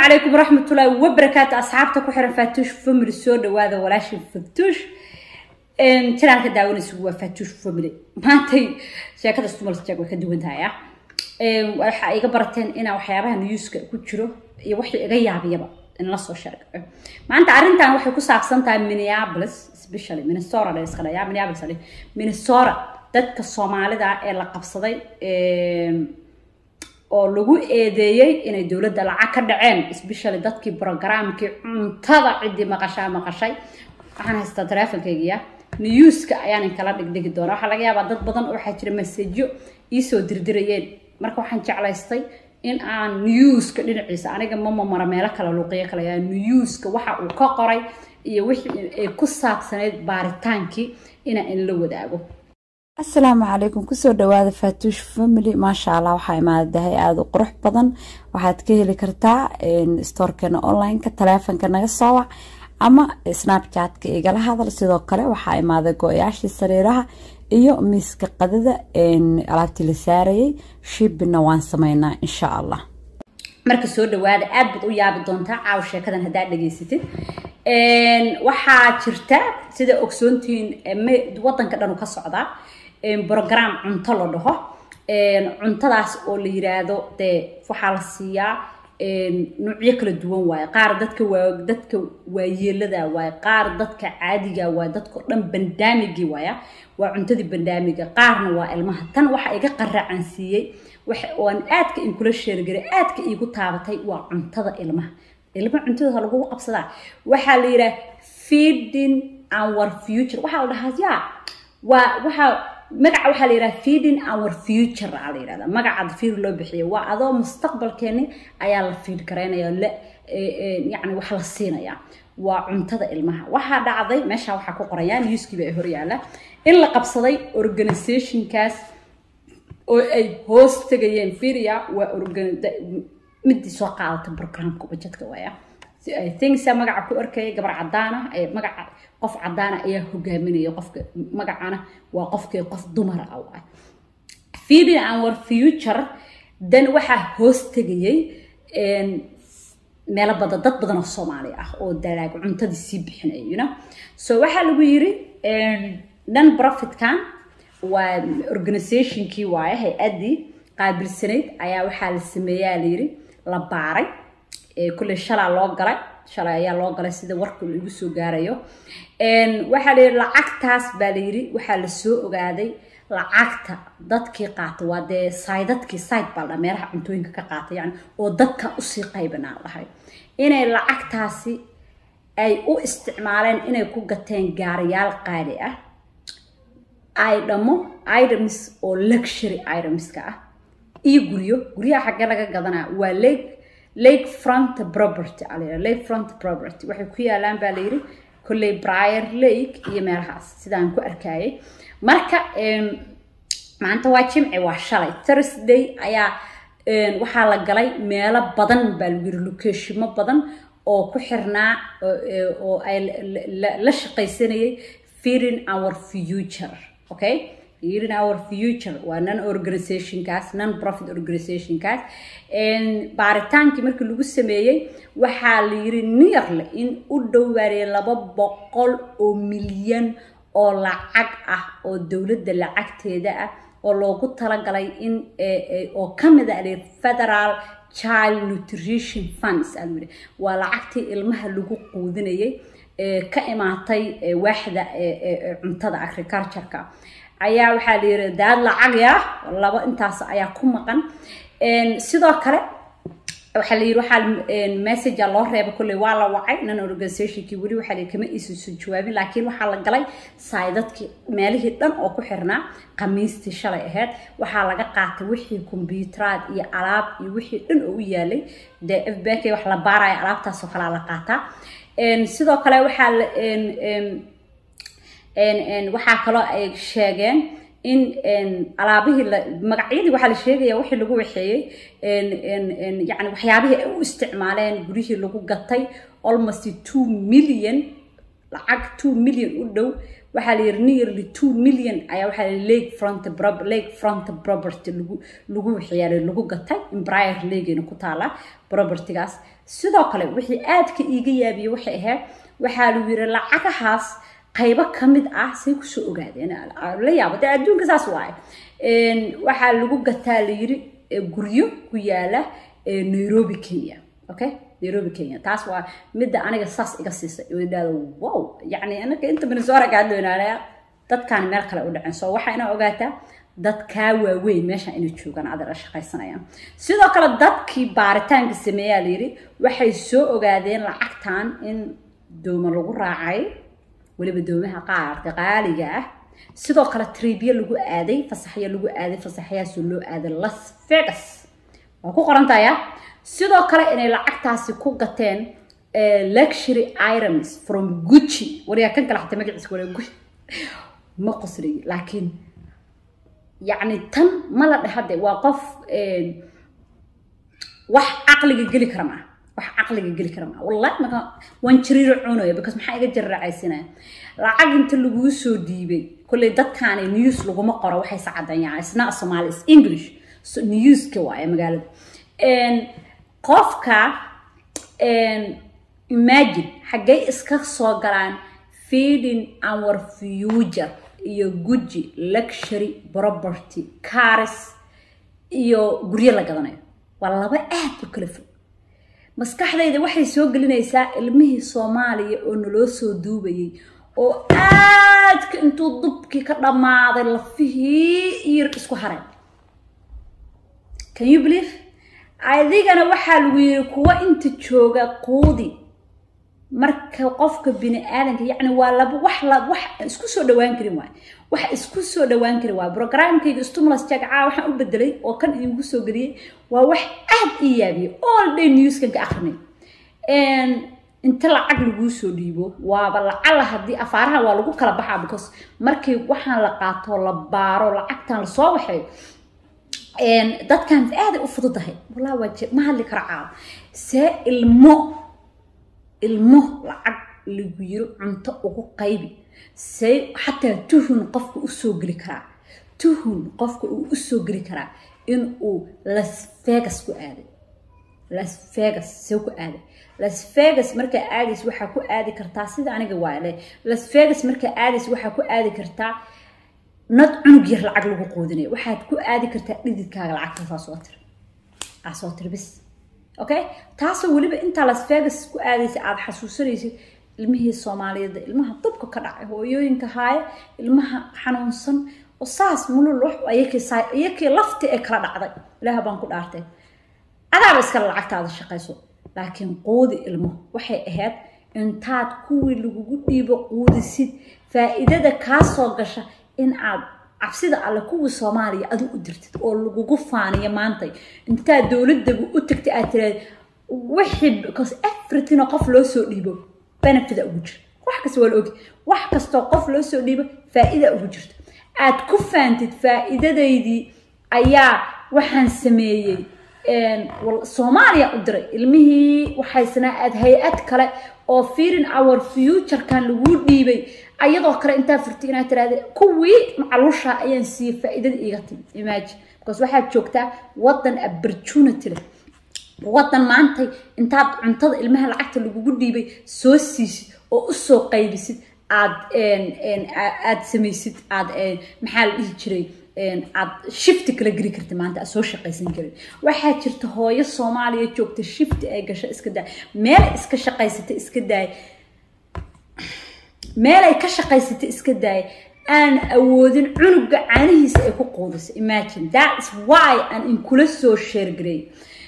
عليكم ورحمة الله وبركاته أصحابتك وحرم فاتوش فمري سود وهذا ولاش فاتوش ترى كده داون سوا فاتوش فمري ما تي شيء كده استمر استجوا كده وانتهى وحقيقة برتين أنا وحيابها نيوسك كتشرو يوحي غياب يبا إن لصو شرق ما أنت عارنت عن وحي كوسع صنطة مينيابلس سبيشالي من الصورة اللي يسخلا يا مينيابلس عليه من الصورة dadka Soomaalida ee la qabsaday oo lagu eedeeyay inay dawladda lacag ka dhaceen especially dadkii programkii cuntada cidi maqashay waxaan haystaa taleefankayga newska ayaan kala dhigdhigi doonaa waxa laga yaabaa dad badan oo waxa jira message ii soo dirdirayeen marka waxaan jeclaystay in aan newska dhinaciisa aniga mara meelo kala luuqiyo kala yaa newska waxa uu ka qoray iyo wixii ay ku saabsaneed baaritaankii in la wadaago السلام عليكم كسر دواد فاتوش فاميلي ما شاء الله وحاي ما دهي aad u qurux badan waxaad ka heli kartaa store-kana online ka telefoonka naga soo wac ama snapchat-ka igala hadal sidoo kale waxa imaada gooyaashii sariiraha iyo miiska qadada alaabtii la saarayay shibna waan sameynaa insha Allah marka soo dhawaada aad bad u yaabi doontaa caaw sheekadan hadaa dhageysatid waxa jirta sida ogsoontiin wadanka dhan ka socda program cunto la dhaho cuntadaas oo la yiraahdo waxa la siiyaa nuucyo kala duwan waay qaar dadka waayeelada waay qaar dadka caadiga waay dadka dhan bandaamigi waay waa cuntadii bandaamiga qaarna waa ilmaha tan waxa iga qaracan siiyay waxa aan aadka in kula sheergaray aadka iigu taabatay waa cuntada ilmaha cuntada lagu qabsadaa waxa la yiraahdaa feeding our future waxa la dhahaa waxa magaca waxa la yiraahdaa feeding our future la yiraahdaa magaca fiir loo bixiyo waa adoo mustaqbalkeeni ayaa la feed kareynaya la yani wax la siinaya waa cuntada ilmaha waxa dhacday meesha waxa ku qorayaan newskiiba ay hor yaala in la qabsaday organization-kaas oo ay host tagayeen fiiriya waa midii soo qaadatay programka budgetka waaya I think magaca ku arkay gabar cadaana ay magaca qof cadaana ayaa hogaaminaya qofka magacana waa qofkii qof dumar ah waa feeding our future dan waxa hoos tagayay meel dad badan oo Soomaali ah oo dalaag cuntadii si bixinayna so waxa lagu yiri non profit kan waa organization-kii waaya hay'adii qaabilsanayd ayaa waxa la sameeyay la yiri la baaray كل شلا لوجرة شلا يا لوجرة سيد ورك اللي يسوق جاريو وحال العكتاس باليري وحال السوق قاعدي العكتة ضد كي قات وده صيدت كي صيد بالله مرح أنتوين كقات يعني وضد كأسي قيبنا الله هاي إن العكتاسي أي أو استعمالين إن يكون قتين جاريال قارئة items أو luxury items كا يقوليو حاجة لك قدنا lake front property عليه lake front property waxay ku yaalaan baa la yiri kulay Briar Lake iyo meelahaas sidaan ku arkay marka maanta waa jimci waa shalay Thursday ayaa waxa la galay meelo badan baa lagu yiri location badan oo ku xirnaa oo ay la shaqaysanayay feeding our future okay in our future one organization cast non-profit organization cast and baaritaanki markii lagu sameeyay waxa la yiri nearly in u dhawaarey 200 milyan oo lacag ah oo dawladda lacagteeda ah oo loogu talagalay in oo kamid ah federal child nutrition funds almiri waa lacagtii ilmaha lagu quudinayay ka imaatay waaxda cuntada agriculture-ka ayaa waxa la yiraahdaa lacag laba intaas ayaa ku maqan sidoo kale waxa la yiraahdaa message loo reebo kulay waa la wacay nan organization-kii wali waxa la kama isu jawaabin laakiin waxa la galay saydadkii meelihii dhan oo ku xirnaa qamiistii shalay ahayd waxa laga qaatay wixii kombiyuutarad iyo alaab iyo wixii dhan oo u yaalay FBK wax la baarayo alaabtaas oo kala la qaataa sidoo kale waxa waxa kale ay sheegeen in alaabihii magacyadii waxa la sheegaya wixii lagu waxeeyay yani waxyaabihii ay u isticmaaleen gurihii lagu gatay almost 2 million lacag 2 million u dhow waxaa la yiri nearly 2 million ayaa waxaa lake front property lagu xiyaaray lagu gatay Empire Lake ku taala propertygaas sidoo kale wixii aad ka iiga yaabiyay waxay ahayd waxaa lagu yiri lacagahaas qaybo kamid ah say ku soo ogaadeen la yaabada adduunka saas waay waxaa lagu gataa la yiri guryo ku yaala Nairobi Kenya okay Nairobi Kenya taas waa midda aniga saas iga siisay wadaado wow yani anaka inta min soo ragaadoonaanaya dadkan meel kale u dhaceen soo waxa ina ogaataa dadka waaweyn meesha inay joogan adar shaqaysanayaan sidoo kale dadkii baaritaanka sameeyay la yiri waxay soo ogaadeen lacagtan in dooma lagu raacay waliba doomaha qaarka qaaliga ah sidoo kale tribiya lagu aaday fasaxyaas loo aaday Las Vegas waa ku qorantaya sidoo kale inay lacagtaasi ku gateen luxury items from Gucci wariya kan kala xataa magaciisa wala Gucci ma qasri laakiin yani tan ma la dhaxday waa qof wax aqliga gali karama wallahi ma waan jiriir cunayo because maxaa iga jarraacaysanaa lacag inta lagu soo diibay kulay dadkaan news lagu ma qoro waxay sacadayaan isna Soomaali is English so news ka waa magaalada qofka imagine xagay iska soo galaan feeding our future iyo Gucci luxury property cars iyo guryo la gadanayo waa laba aad u kala fog maskaxdayda waxay soo gelinaysaa ilmihii Soomaaliya oo naloo soo duubayay oo aad intuu dubkii ka dhamaaday lafihii iyo isku haray can you believe adigana waxa lagu yiri kuwa inta jooga qoodi marka qofka bini aadanka yani waa laba wax isku soo dhawaan karin waay programkayga stimulus check waxaan u bedelay oo kan igu soo galiyay waa wax aad iyaabiyo all day news kan ka akhrinay inta lacag lagu soo dhiibo waaba lacag hadii afaaraha waa lagu kala baxaa because markii waxaan la qaato la baaro lacagtan la soo waxay dadkan aad u fududahay wallahi waa ma hadli kara see ilmo lacag lagu yiro cunto ugu qaybi say hatta tuhun qofka u soo gali karaa in uu Las Vegas ku aaday Las Vegas marka aadis waxa ku aadi kartaa sida aniga waale Las Vegas marka aadis waxa ku aadi kartaa nad cunug yar lacag lagu qoodinayo waxaad ku aadi kartaa dhididkaaga lacagta soo tir bis okay taas waliba inta Las Vegas ku aadaysa aad xasuusanaysid ilmihii Soomaaliyeed ilmaha dabka ka dhacay hooyooyinka haay ilmaha xanuunsan oo saas mulul wax ayakii lafti ee kala dhacday ilaaha baan ku dhaartay adaaba iska lacagtaada shaqayso laakiin qoodi ilmo waxay ahayd intaad kuwii lagu dhiibo qoodisid faa'iidada ka soo gasha in aad cabsida alle kuwii Soomaaliya adu u dirtid oo lagu faaniyo maanta inta dawladda u tagtay aad tiraad wixii because everything qof loo soo dhiibo benefit ugu jir wax kasta wal og wax kasta qof loo soo dhiibo faa'iido ugu jirto aad ku faantid faa'iidadeedii ayaa waxaan sameeyay Soomaaliya u diray ilmihii waxay sanaa aad hay'ad kale oo feeding our future kan lagu dhiibay ayadoo kale inta furtay inaad tiraahdo kuwii macalusha ayaan si faa'iidada iga timid imagine because waxa joogtaa wadan opportunity wadan maanta inta cuntada ilmaha lacagta lagu dhiibay soo siisid oo u soo qaybisid aad samaysid aad maxaa la dhihi jiray aad shift kala gari kartid maanta soo shaqaysan karin waxa jirta hooyo Soomaaliya joogta shift ay gasho iska daa meel iska shaqaysata iska daa meel ay ka shaqaysatay iska daay aan awoodin cunuga caanihiisa ay ku qoodiso imagine that is why an in kula soo share garay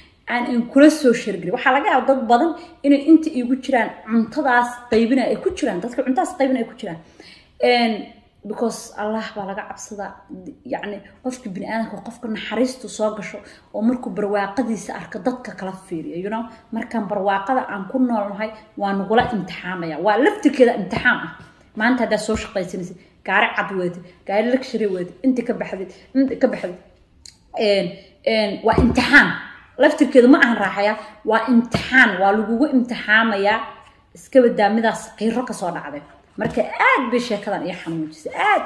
waxa laga yaabaa dad badan inay inta igu jiraan cuntadaas qaybina ay ku jiraan dadka cuntaas qaybina ay ku jiraan because Allah baa laga cabsada yani qofka bini aadamka qofka naxariistu soo gasho oo markuu barwaaqadiisa arka dadka kala fiiriyo you know markaan barwaaqada aan ku noolnahay waa nugula imtixaamaya waa laftirkeeda imtixaan ah maanta hada soo shaqaysanaysid gaari cad weed gaari luxury weed inta ka baxday waa imtixaan laftirkeeda ma ahan raaxaya waa imtixaan waa lagugu imtixaamaya iska wadaamidaas qiiro ka soo dhacday marka aad bay sheekadan iyo xanuujisay aad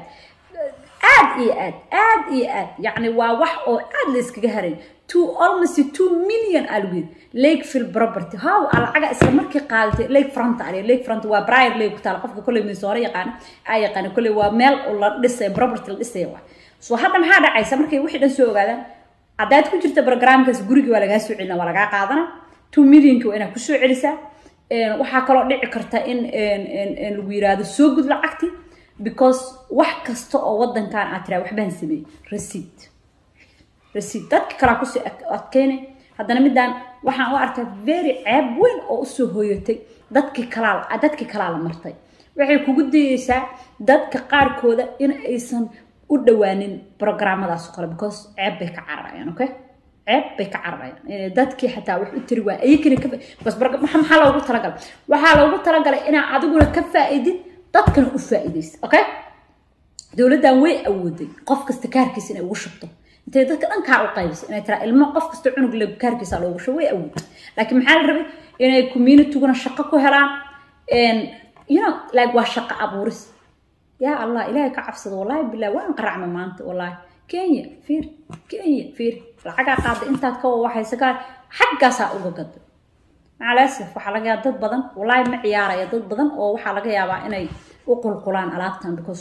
يعني wax oo aad la iskaga haray almost 2 million alweed Lakeville property how alaga isla markii qaadatay Lakefront waa Briar Lake taal qofka kulay Missouri yaqaan kulay waa meel oo la dhisay property la dhisay wax soo hadda maxaa dhacaysa markay wixii dhan soo ogaadaan adaad ku jirta barnaamijkaas guriga waa laga soo celina waa laga qaadana 2 million ka ina ku soo celisaa waxa kale oo dhici karta in lagu yiraahdo soo gud lacagti because wax kasta oo wadankan aad tira waxbaan sameey receipt dadka kala ku soo adkeynay haddana midaan waxaan u arkaa very ceeb weyn oo u soo hooyatay dadka kala la martay waxay kugu dayaysaa dadka qaarkooda in aysan u dhawaanin programmadaas kale because ceeb bay ka cararayaan okay ceeb bay ka cararayaan dadkii xataa wax u tiri waa ayakina ka bas maxaa loogu talagalay waxaa loogu talagalay inaa adiguna ka faa'iidid dadkan u faa'iideyso okay dawladdan way awooday qof kasta kaarkiisa inay ugu shubto intay dadka dhan ka u qaybis inay tira ilmo qof kasta cunug la kaarkiisa loogu shubo way awood laakiin maxaa la rabay inay community-guna shaqo ku helaan you know like waa shaqo abuuris ya Allah ilaahay ka cabsado wallahi billahi waan qaracma maanta wallahi Kenya fiir lacaga qaad intaad ka waxaysa ka xaggaasa uga gado maalasaf waxa laga yaabaa dad badan wallahi ma ciyaaraya dad badan oo waxa laga yaabaa inay u qulqulaan alaabtan because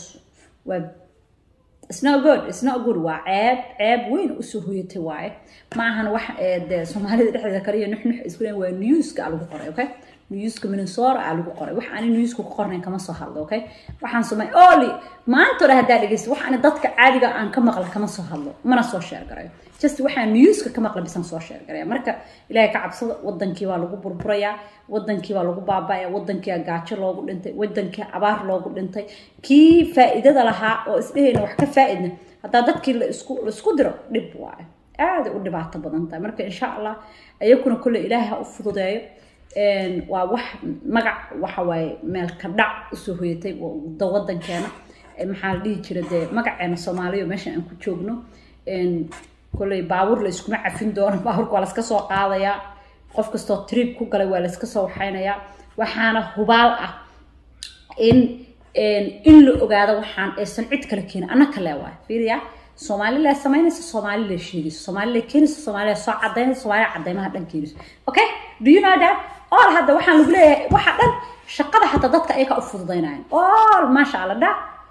it's not good waa ceeb weyn u soo hooyatay waaye ma ahan wax Soomaalida dhexdeeda kaliya nux isku leen waa news-ka lagu qoray okay news-ka Minnesota lagu qoray wax aan news-ka ku qornayn kama soo hadlo okay waxaan samay oli maanta hada dhageysto wax aan dadka caadiga aan ka maqla kama soo hadlo mana soo share garayo just waxaan news-ka ka maqla bisan soo share garaya marka ilaahay ka cabsado wadankii waa lagu burburayaa wadankii waa lagu baabaya wadankii gaajo loogu dhintay wadankii abaar loogu dhintay kii faa'iidada lahaa oo isdheeyna wax ka faa'iidna hada dadkii la isku diro dhib waaye aad u dhibaato badan tahay marka insha Allah ayakuna kulli ilaahay u fududeeyo waa wax magac waxa way meel ka dhac u soo hoyatay wadankeena maxaa la dhihi jiray magaceena Soomaaliya meesha aan ku joogno kulli baabur la isku macafin doono baabur waa la iska soo qaadaya qof kasto trip ku galay waa la iska soo waxaynaya waxaana hubaal ah in la ogaado waxaan aysan cid kale keenin anaka leeyahay fiiriya Soomaaliya sameynaysa Soomaaliya sheegayso Soomaaliya keenaysa Soomaaliya soo cadeynaysa Soomaaliya cadeymaha dhan keenayso okay do you know that all hada waxaan lagu leeyahay waxa dhan shaqada xataa dadka ay ka u fududeynayaan all ma sha Allah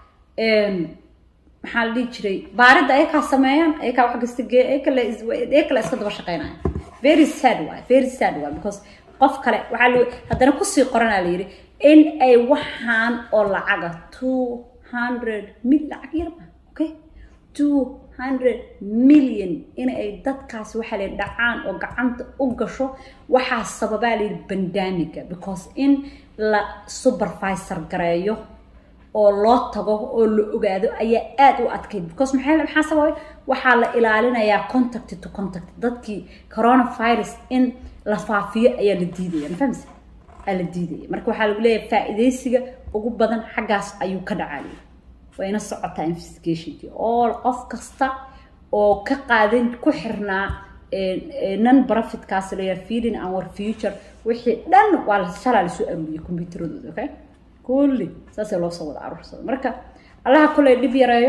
maxaa la dhihi jiray baarida ay ka sameeyaan ay ka wax kasta ay kala iska daba shaqeynayaan very sad because qof kale waxa hadana ku sii qorana la yiri in ay waxaan oo lacaga 200 million lacag yar okay 200 million in ay dadkaas waxa la dhacaan oo gacanta u gasho waxa sababa leh pandemic because in la supervisor gareeyo oo loo tago oo la ogaado ayaa aad u adkeyd because maxaa sababay waxa la ilaalinayaa contact to contact dadkii coronavirus in la faafiyo ayaa la diidaya ma fahamsan la diidaya marka waxa lagu leeyahay faa'iideysiga ugu badan xaggaas ayuu ka dhacay wayna socotaa investigationkii oo qof kasta oo ka qaadan ku xirnaa non profit kaas la feeding our future wixii dhan waa la shalay soo aruuriyay computeradooda okay kulli saasay loo soo wada aruursado marka allaha kulay dib yareeyo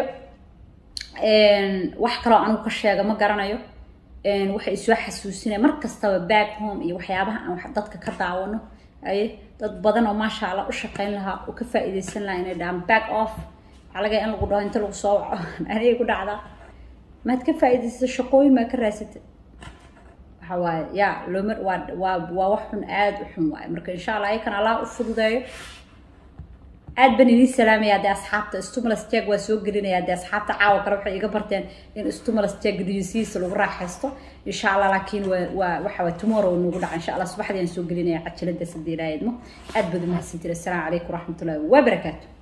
wax kale aan ka sheega ma garanayo waxay soo xasuusinay mar kasta back home iyo waxyaabaha aan wax dadka ka daawano ay dad badan oo maasha Allah u shaqeyn lahaa oo ka faa'iideysan lahaa inay dhaan back off alaga in lagu dhaho inta lagu soo anay ku dhacda ma ka faa'iideysan shaqooyin ma ka raasatay waxa waaye ya loomar waa wax xun aad u xun waaye marka insha Allah ay kan Allah u fududeeyo aad bani salaamaya hada asxaabta stimulus check waa soo gelinaya hada asxaabta caawa kale waxay iga barteen in stimulus check diisiisa lagu raaxaysto insha Allah laakiin waxa tomorrow nagu dhaca insha Allah subaxdii aan soo gelinaya cajalada sadeedaayadmo aad badu mahadsantiin assalamu alaykum warahmatullahi wabarakatuh